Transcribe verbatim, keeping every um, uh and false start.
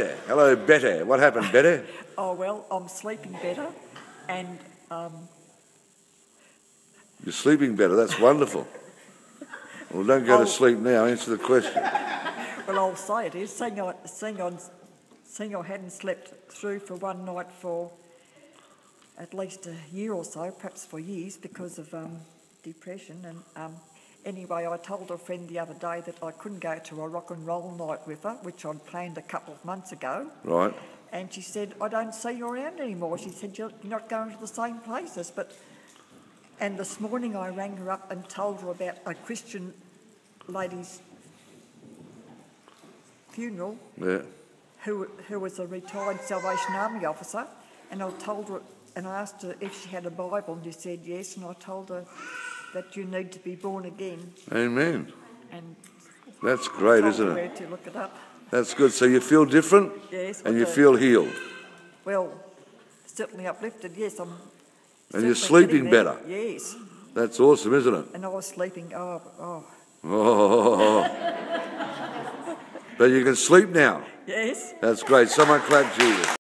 Betty. Hello, Betty. What happened, Betty? Oh, well, I'm sleeping better and... Um, You're sleeping better. That's wonderful. Well, don't go I'll, to sleep now. Answer the question. Well, I'll say it is. Seeing I, seeing, I, seeing I hadn't slept through for one night for at least a year or so, perhaps for years, because of um, depression. And um, anyway, I told a friend the other day that I couldn't go to a rock and roll night with her, which I'd planned a couple of months ago. Right. And she said, I don't see you around anymore. She said, you're not going to the same places. But And this morning I rang her up and told her about a Christian lady's funeral, Yeah. who who was a retired Salvation Army officer, and I told her, and I asked her if she had a Bible, and she said yes, and I told her that you need to be born again. Amen. And That's great, told isn't her it? where to look it up. That's good. So you feel different? Yes. And I you do. feel healed? Well, certainly uplifted, yes. I'm And you're certainly sleeping getting there. better? Yes. That's awesome, isn't it? And I was sleeping, oh, oh. Oh. But you can sleep now? Yes. That's great. Someone clap Jesus.